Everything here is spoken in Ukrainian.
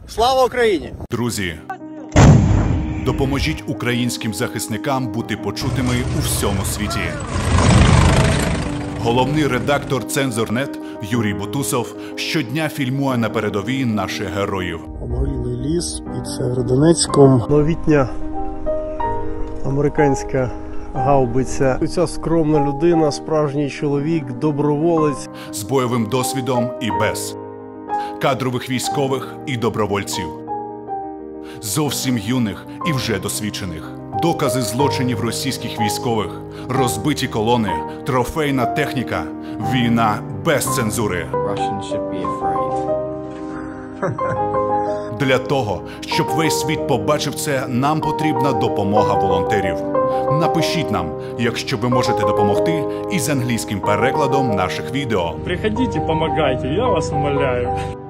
Слава Україні! Друзі, допоможіть українським захисникам бути почутими у всьому світі. Головний редактор «Цензор.нет» Юрій Бутусов щодня фільмує на передовій наших героїв. Обгорілий ліс під Северодонецьком. Новітня американська гаубиця. Ця скромна людина, справжній чоловік, доброволець. З бойовим досвідом і без. Кадрових військових і добровольців. Зовсім юних і вже досвідчених. Докази злочинів російських військових, розбиті колони, трофейна техніка, війна без цензури. Для того, щоб весь світ побачив це, нам потрібна допомога волонтерів. Напишіть нам, якщо ви можете допомогти, із англійським перекладом наших відео. Приходите, помогайте, я вас умоляю.